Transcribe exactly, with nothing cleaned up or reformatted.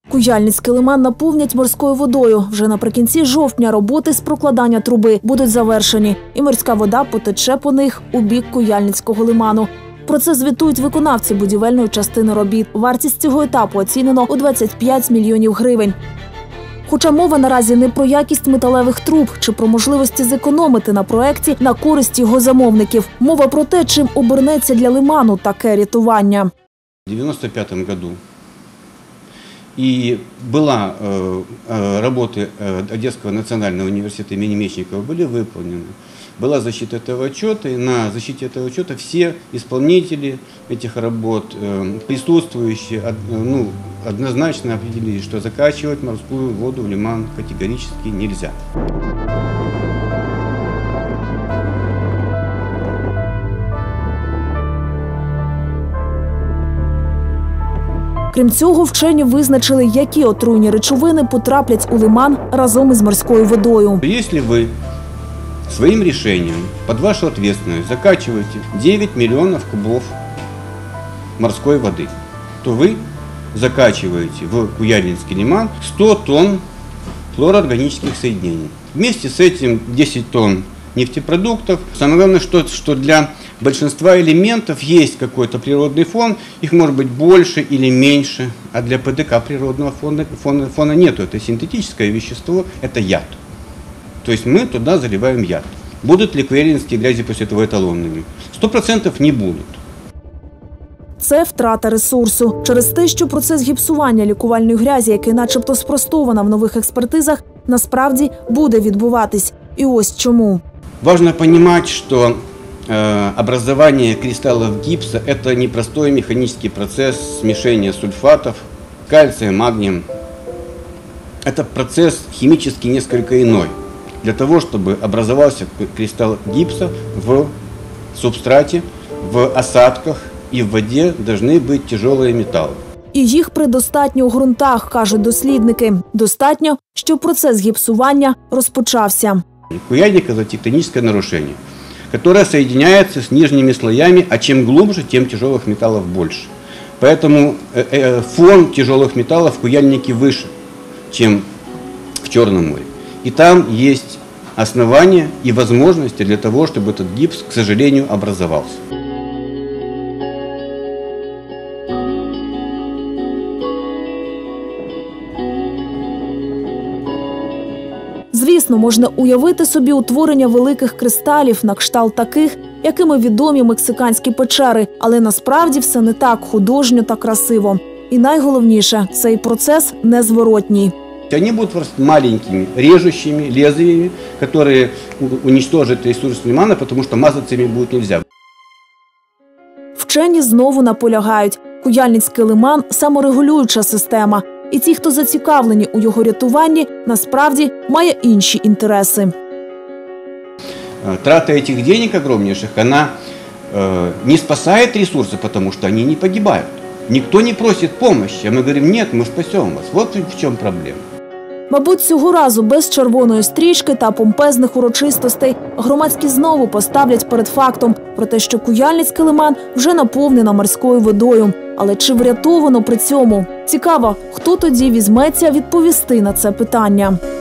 Куяльницький лиман наповнять морською водою. Вже наприкінці жовтня роботи з прокладання труби будуть завершені. І морська вода потече по них у бік Куяльницького лиману. Про це звітують виконавці будівельної частини робіт. Вартість цього етапу оцінено у двадцять п'ять мільйонів гривень. Хоча мова наразі не про якість металевих труб чи про можливості зекономити на проєкті на користь його замовників. Мова про те, чим обернеться для лиману таке рятування. В девяносто пятом году и была э, э, работы э, Одесского национального университета имени Мечникова были выполнены. Была защита этого отчета, и на защите этого отчета все исполнители этих работ, э, присутствующие, од, ну, однозначно определили, что закачивать морскую воду в лиман категорически нельзя. Крім цього, вчені визначили, які отруйні речовини потраплять у лиман разом із морською водою. Якщо ви своим решением под вашу ответственность закачиваете девять миллионов кубов морской воды, то вы закачиваете в Куяльницкий лиман сто тонн флуороорганических соединений. Вместе с этим десять тонн нефтепродуктов. Самое главное, что, что для большинства элементов есть какой-то природный фон, их может быть больше или меньше, а для ПДК природного фона, фона, фона нету. Это синтетическое вещество, это яд. То есть мы туда заливаем яд. Будут ли куяльницкие грязи после этого эталонными? Сто процентов не будут. Це втрата ресурсу. Через те, що процес гіпсування лікувальної грязі, який начебто спростовано в нових експертизах, насправді буде відбуватись. І ось чому. Важно понимать, что э, образование кристаллов гипса – это непростой механический процесс смешения сульфатов, кальция, магнием. Это процесс химически несколько иной. Для того, чтобы образовался кристалл гипса в субстрате, в осадках и в воде должны быть тяжелые металлы. І їх предостатньо у ґрунтах, кажуть дослідники. Достатньо, щоб процес гіпсування розпочався. Куяльник – это тектоническое нарушение, которое соединяется с нижними слоями, а чем глубже, тем тяжелых металлов больше. Поэтому фон тяжелых металлов в Куяльнике выше, чем в Черном море. И там есть основания и возможности для того, чтобы этот гипс, к сожалению, образовался. Звісно, можна уявити собі утворення великих кристалів на кшталт таких, якими відомі мексиканські печери, але насправді все не так художньо та красиво. І найголовніше, цей процес незворотній. Они будут маленькими, режущими лезвиями, которые уничтожат ресурс лимана, потому что мазаться ими будет нельзя. Вчені знову наполягають. Куяльницький лиман – саморегулююча система. І ті, хто зацікавлені у його рятуванні, насправді має інші інтереси. Трата этих денег огромнейших, она э, не спасает ресурсы, потому что они не погибают. Никто не просит помощи, а мы говорим, нет, мы спасем вас. Вот в чем проблема. Мабуть, цього разу без червоної стрічки та помпезних урочистостей громадські знову поставлять перед фактом про те, що Куяльницький лиман вже наповнено морською водою. Але чи врятовано при цьому? Цікаво, хто тоді візьметься відповісти на це питання.